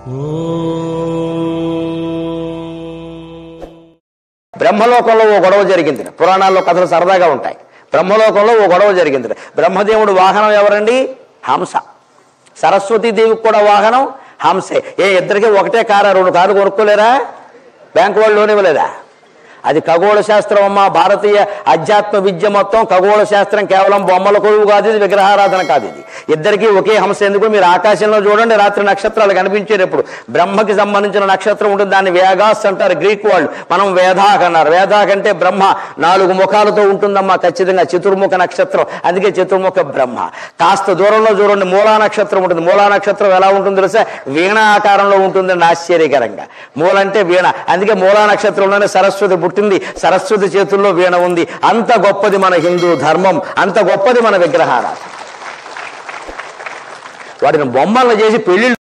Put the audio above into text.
బ్రహ్మలోకంలో ఓ గొడవ జరిగింది. పురాణాల్లో కథలు సరదాగా ఉంటాయి. బ్రహ్మలోకంలో ఓ గొడవ జరిగింది. బ్రహ్మదేవుడు వాహనం ఎవరండి? హంస. సరస్వతీదేవికి కూడా వాహనం హంసే. ఇద్దరికి ఒకటే కారా? 2 కార్లు కొనుక్కోలేరా? బ్యాంకు వాళ్ళు లోన్ ఇవ్వలేదా? అది ఖగోళ శాస్త్రం అమ్మ. భారతీయ అధ్యాత్మ విద్య మొత్తం ఖగోళ శాస్త్రం. కేవలం బొమ్మల కొలువు కాదు ఇది, విగ్రహారాధన కాదు ఇది. ఇద్దరికీ ఒకే హంస. ఎందుకు? మీరు ఆకాశంలో చూడండి, రాత్రి నక్షత్రాలు కనిపించేటప్పుడు బ్రహ్మకి సంబంధించిన నక్షత్రం ఉంటుంది, దాన్ని వేగాస్ అంటారు గ్రీక్ వాళ్ళు. మనం వేదాక్ అన్నారు. వేదాక్ అంటే బ్రహ్మ 4 ముఖాలతో ఉంటుందమ్మా ఖచ్చితంగా. చతుర్ముఖ నక్షత్రం, అందుకే చతుర్ముఖ బ్రహ్మ. కాస్త దూరంలో చూడండి, మూలా నక్షత్రం ఉంటుంది. మూలా నక్షత్రం ఎలా ఉంటుంది తెలుసా? వీణ ఆకారంలో ఉంటుందండి, ఆశ్చర్యకరంగా. మూల అంటే వీణ, అందుకే మూలా నక్షత్రంలోనే సరస్వతి పుట్టింది. సరస్వతి చేతుల్లో వీణ ఉంది. అంత గొప్పది మన హిందూ ధర్మం, అంత గొప్పది మన విగ్రహారాధన. వాటిని బొమ్మలను చేసి పెళ్లి